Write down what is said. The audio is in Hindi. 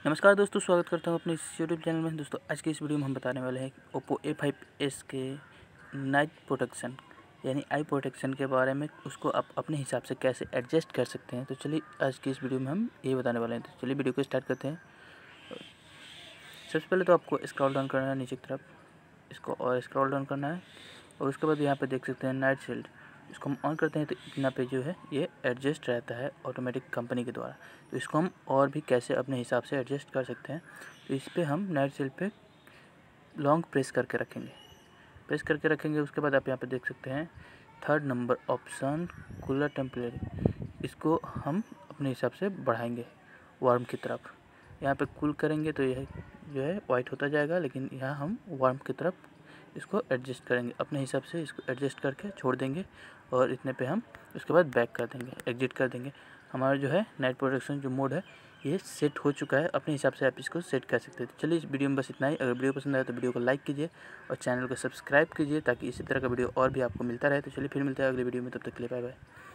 नमस्कार दोस्तों, स्वागत करता हूँ अपने इस यूट्यूब चैनल में। दोस्तों आज की इस वीडियो में हम बताने वाले हैं ओप्पो A5s के नाइट प्रोटेक्शन यानी आई प्रोटेक्शन के बारे में। उसको आप अपने हिसाब से कैसे एडजस्ट कर सकते हैं, तो चलिए आज की इस वीडियो में हम ये बताने वाले हैं। तो चलिए वीडियो को स्टार्ट करते हैं। सबसे पहले तो आपको स्क्रॉल डाउन करना है नीचे की तरफ, इसको और स्क्रॉल डाउन करना है और उसके बाद यहाँ पर देख सकते हैं नाइट शील्ड। इसको हम ऑन करते हैं तो इतना पे जो है ये एडजस्ट रहता है ऑटोमेटिक कंपनी के द्वारा। तो इसको हम और भी कैसे अपने हिसाब से एडजस्ट कर सकते हैं, तो इस पर हम नाइट शील्ड पे लॉन्ग प्रेस करके रखेंगे। उसके बाद आप यहाँ पे देख सकते हैं 3rd number option cooler temperature. इसको हम अपने हिसाब से बढ़ाएंगे वार्म की तरफ। यहाँ पे कूल करेंगे तो यह जो है वाइट होता जाएगा, लेकिन यहाँ हम वार्म की तरफ इसको एडजस्ट करेंगे अपने हिसाब से। इसको एडजस्ट करके छोड़ देंगे और इतने पे हम उसके बाद बैक कर देंगे, एग्जिट कर देंगे। हमारा जो है नाइट प्रोटेक्शन जो मोड है ये सेट हो चुका है। अपने हिसाब से आप इसको सेट कर सकते हैं। तो चलिए इस वीडियो में बस इतना ही। अगर वीडियो पसंद आए तो वीडियो को लाइक कीजिए और चैनल को सब्सक्राइब कीजिए ताकि इसी तरह का वीडियो और भी आपको मिलता रहे। तो चलिए फिर मिलते हैं अगले वीडियो में, तब तक के लिए बाय बाय।